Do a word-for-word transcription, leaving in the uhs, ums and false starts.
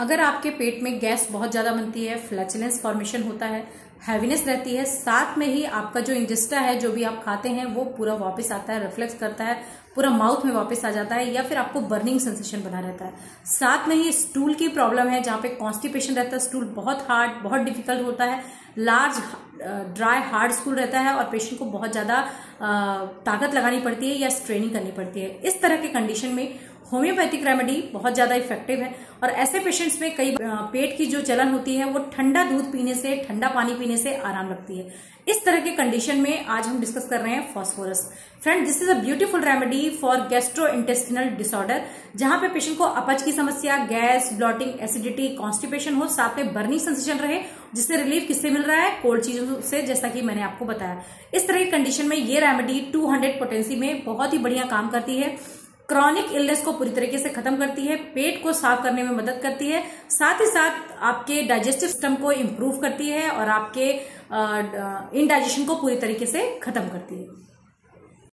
अगर आपके पेट में गैस बहुत ज्यादा बनती है, फ्लैचुलेंस फॉर्मेशन होता है, हैवीनेस रहती है, साथ में ही आपका जो इंजेस्टा है, जो भी आप खाते हैं वो पूरा वापस आता है, रिफ्लेक्स करता है, पूरा माउथ में वापस आ जाता है, या फिर आपको बर्निंग सेंसेशन बना रहता है। साथ में ही स्टूल की प्रॉब्लम है, जहाँ पे कॉन्स्टिपेशन रहता है, स्टूल बहुत हार्ड, बहुत डिफिकल्ट होता है, लार्ज ड्राई हार्ड स्टूल रहता है और पेशेंट को बहुत ज्यादा ताकत लगानी पड़ती है या स्ट्रेनिंग करनी पड़ती है। इस तरह के कंडीशन में होम्योपैथिक रेमेडी बहुत ज्यादा इफेक्टिव है और ऐसे पेशेंट्स में कई पेट की जो जलन होती है वो ठंडा दूध पीने से, ठंडा पानी पीने से आराम लगती है। इस तरह के कंडीशन में आज हम डिस्कस कर रहे हैं phosphorus. Friend, this is a beautiful remedy for gastrointestinal disorder, जहां पे पेशेंट को अपच की समस्या, गैस, ब्लॉटिंग, एसिडिटी, कॉन्स्टिपेशन हो, साथ में बर्निंग सेंसेशन रहे, जिससे रिलीफ किससे मिल रहा है? कोल्ड चीजों से, जैसा कि मैंने आपको बताया। इस तरह की कंडीशन में ये रेमेडी टू हंड्रेड पोटेंसी में बहुत ही बढ़िया काम करती है, क्रॉनिक इलनेस को पूरी तरीके से खत्म करती है, पेट को साफ करने में मदद करती है, साथ ही साथ आपके डाइजेस्टिव सिस्टम को इंप्रूव करती है और आपके इनडाइजेशन को पूरी तरीके से खत्म करती है।